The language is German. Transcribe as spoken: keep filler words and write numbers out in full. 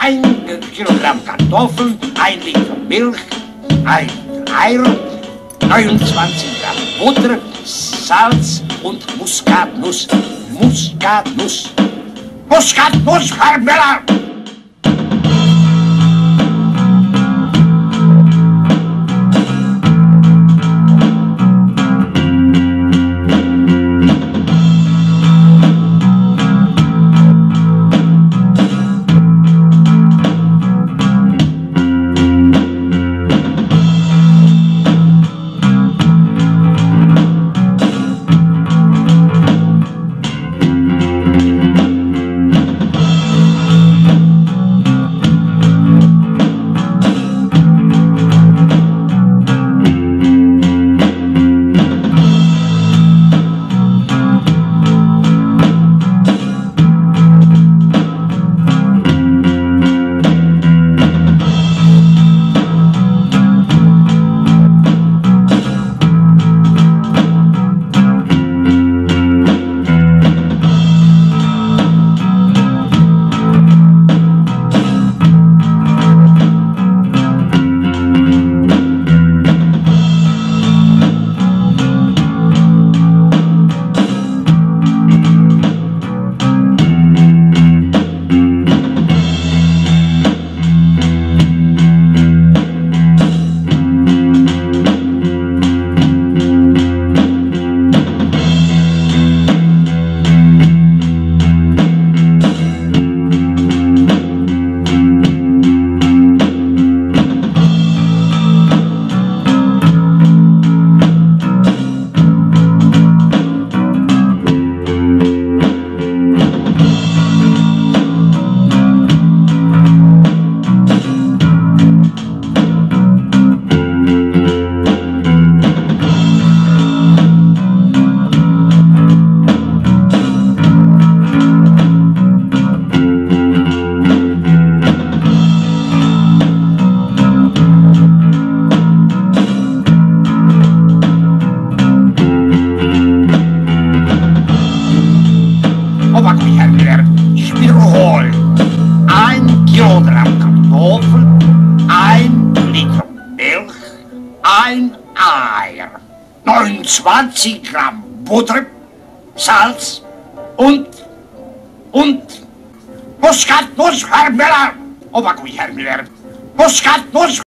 ein Kilogramm Kartoffeln, ein Liter Milch, ein Eier, neunundzwanzig Gramm Butter, Salz und Muskatnuss. Muskatnuss. Muskatnuss, Herr Müller! Ich wiederhole, ein Kilogramm Kartoffeln, ein Liter Milch, ein Eier, neunundzwanzig Gramm Butter, Salz und, und Muskatnuss, Herr Müller. Oh, Herr Müller, Muskatnuss.